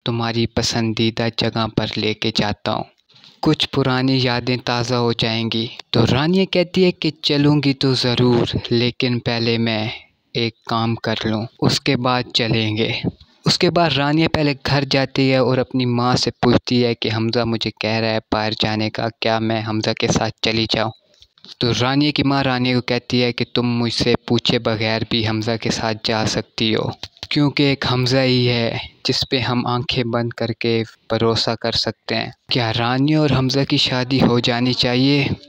तुम्हारी पसंदीदा जगह पर लेके जाता हूँ। कुछ पुरानी यादें ताज़ा हो जाएंगी। तो रानिया कहती है कि चलूँगी तो ज़रूर, लेकिन पहले मैं एक काम कर लूँ, उसके बाद चलेंगे। उसके बाद रानिया पहले घर जाती है और अपनी माँ से पूछती है कि हमज़ा मुझे कह रहा है बाहर जाने का, क्या मैं हमज़ा के साथ चली जाऊँ। तो रानिया की माँ रानिया को कहती है कि तुम मुझसे पूछे बगैर भी हमज़ा के साथ जा सकती हो, क्योंकि एक हमज़ा ही है जिस पे हम आंखें बंद करके भरोसा कर सकते हैं। क्या रानिया और हमज़ा की शादी हो जानी चाहिए?